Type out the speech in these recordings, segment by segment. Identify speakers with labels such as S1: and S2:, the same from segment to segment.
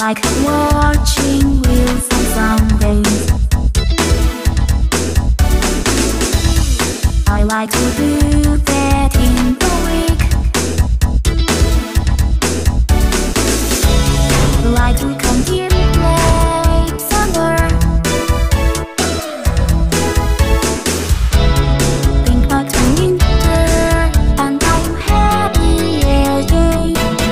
S1: like watching reels on Sundays. I like to do that in the week. Like to contemplate summer. Think back to winter, and I'm happy again.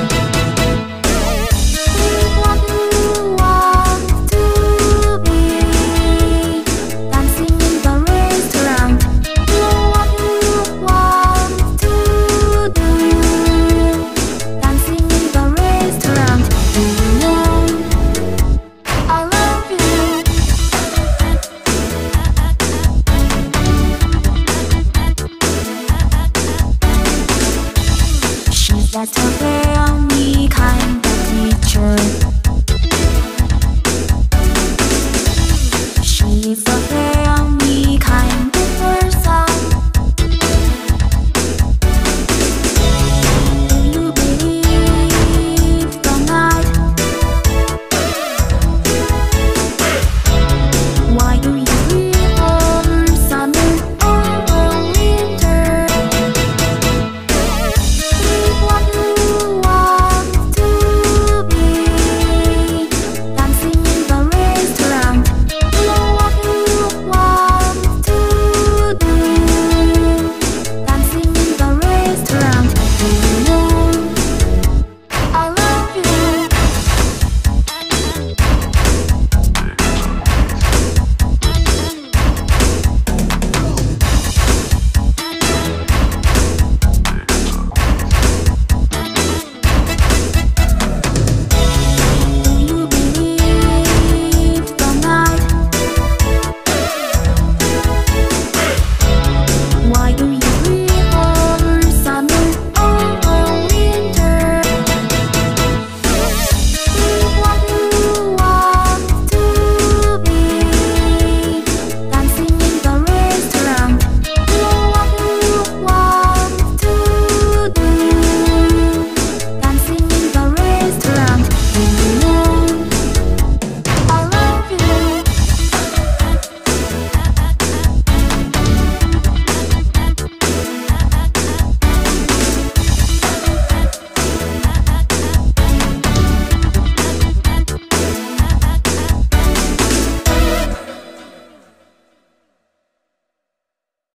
S1: What you want to be? Dancing in the restaurant. What you want to do? Dancing in the restaurant. Do you know I love you? She's at